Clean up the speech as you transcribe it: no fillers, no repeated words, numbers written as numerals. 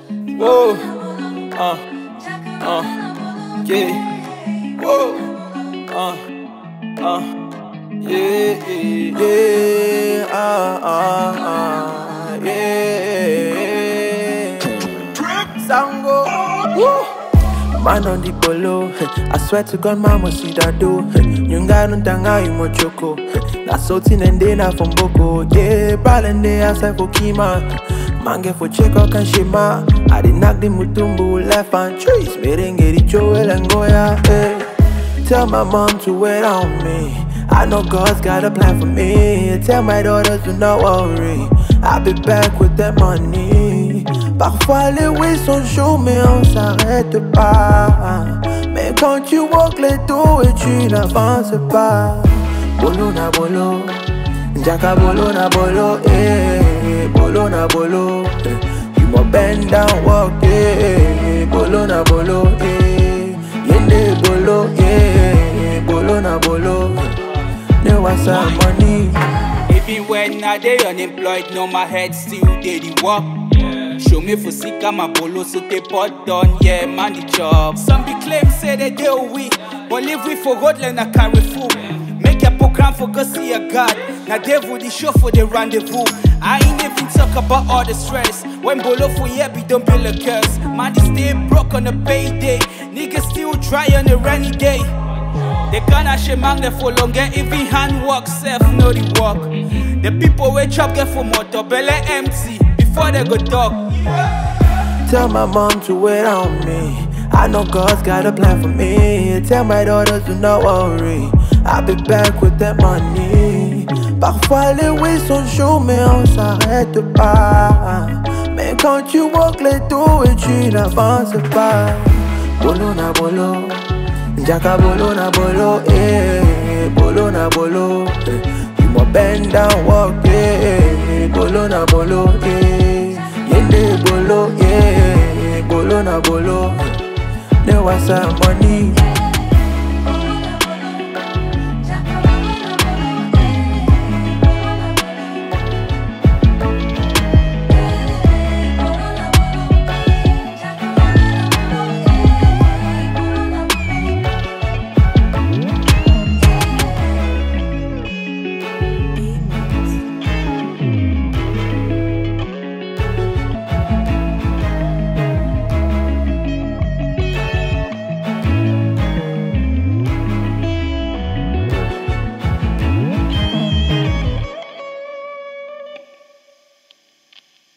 Whoa, yeah. Whoa, yeah, yeah. Sango, woo. Man on the polo, I swear to God, mama see that do. Nyunga nuntanga imo choco. Na sotin and dena from Boko. Yeah, balende asa kokima. Mange for check out and shima. I did knock the mutumbu left and trees. Merenge di Joel and Goya. Hey. Tell my mom to wait on me. I know God's got a plan for me. Tell my daughters to not worry. I'll be back with that money. Parfois les oui sont chauds mais on s'arrête pas. Mais quand tu walk les dos et tu n'avances pas. Bolo na bolo, Jaka bolo na bolo, eh. Bolo na bolo, eh. You must bend down, walk, eh. Bolo na bolo, eh. Yende bolo, eh. Bolo na bolo, ne want some money. Even when I dey unemployed, no my head still dey the work. Show me for sick, I'm a bolo, so they pot done, yeah, man the job. Some be claim say they deal weak, but live we for God, then I carry food. Make a program for go see a God. Now devil the show for the rendezvous. I ain't even talk about all the stress. When bolo for yeah, be don't build a curse. Man, they stay broke on a payday. Niggas still dry on a rainy day. They can't shame mangle for longer, even handwork, self know the work. The people we chop get for motor, belly empty before they go talk. Tell my mom to wait on me. I know God's got a plan for me. Tell my daughters to not worry. I'll be back with that money. Parfois les oui sont chauds mais on s'arrête pas. Mais quand tu walk les dos et tu n'avances pas. Bolo na bolo, Jaka bolo na bolo, eh. Bolo na bolo, eh. You must bend down, walk, eh. Bolo na bolo, eh. Yende bolo, yeah. Bolo na bolo, ne want some money.